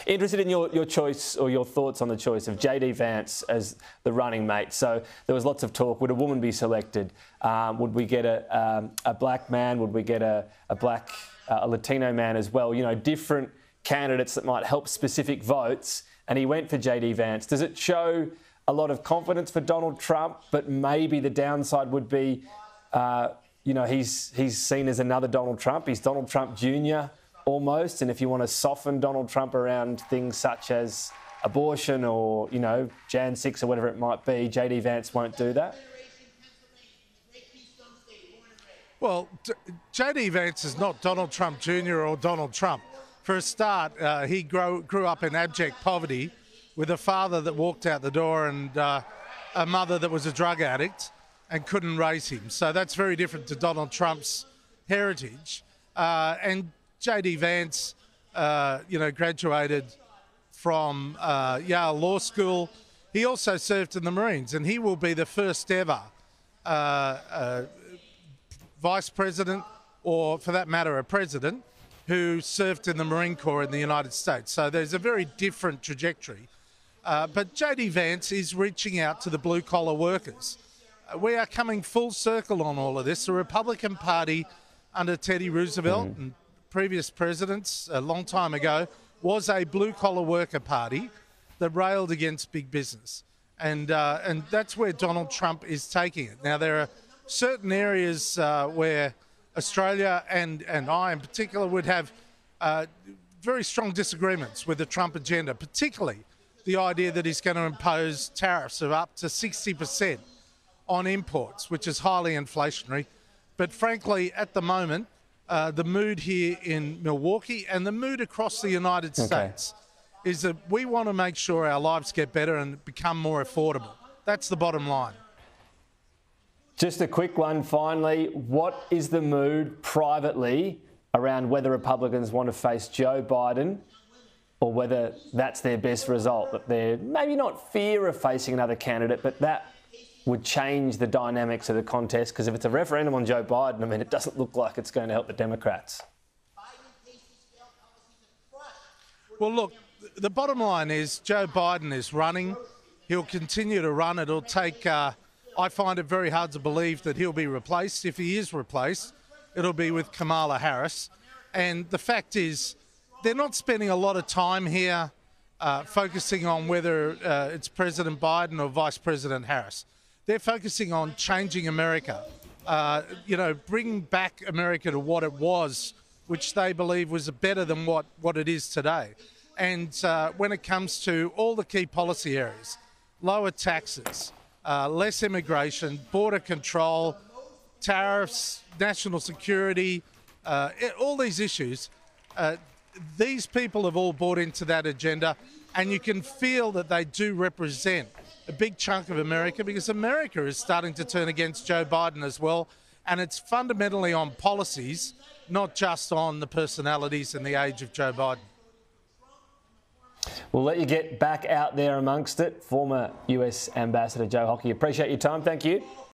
Interested in your choice or your thoughts on the choice of JD Vance as the running mate. So there was lots of talk. Would a woman be selected? Would we get a black man? Would we get a Latino man as well? You know, different candidates that might help specific votes. And he went for JD Vance. Does it show a lot of confidence for Donald Trump, but maybe the downside would be, you know, he's seen as another Donald Trump. He's Donald Trump Jr. almost. And if you want to soften Donald Trump around things such as abortion or, you know, Jan 6 or whatever it might be, JD Vance won't do that. Well, JD Vance is not Donald Trump Jr. or Donald Trump. For a start, he grew up in abject poverty with a father that walked out the door and a mother that was a drug addict and couldn't raise him. So that's very different to Donald Trump's heritage. And JD Vance, you know, graduated from Yale Law School. He also served in the Marines, and he will be the first ever vice president, or for that matter, a president, who served in the Marine Corps in the United States. So there's a very different trajectory. But JD Vance is reaching out to the blue-collar workers. We are coming full circle on all of this. The Republican Party under Teddy Roosevelt and previous presidents a long time ago was a blue-collar worker party that railed against big business. And that's where Donald Trump is taking it. Now, there are certain areas where Australia and I in particular would have very strong disagreements with the Trump agenda, particularly the idea that he's going to impose tariffs of up to 60% on imports, which is highly inflationary. But frankly, at the moment, the mood here in Milwaukee and the mood across the United States is that we want to make sure our lives get better and become more affordable. That's the bottom line. Just a quick one finally. What is the mood privately around whether Republicans want to face Joe Biden or whether that's their best result? That they're maybe not fear of facing another candidate, but that would change the dynamics of the contest, because if it's a referendum on Joe Biden, I mean, it doesn't look like it's going to help the Democrats. Well, look, the bottom line is Joe Biden is running. He'll continue to run. It'll take... I find it very hard to believe that he'll be replaced. If he is replaced, it'll be with Kamala Harris. And the fact is, they're not spending a lot of time here focusing on whether it's President Biden or Vice President Harris. They're focusing on changing America, you know, bringing back America to what it was, which they believe was better than what it is today. And when it comes to all the key policy areas, lower taxes, less immigration, border control, tariffs, national security, all these issues, these people have all bought into that agenda, and you can feel that they do represent a big chunk of America, because America is starting to turn against Joe Biden as well, and it's fundamentally on policies, not just on the personalities and the age of Joe Biden. We'll let you get back out there amongst it. Former US Ambassador Joe Hockey, appreciate your time. Thank you.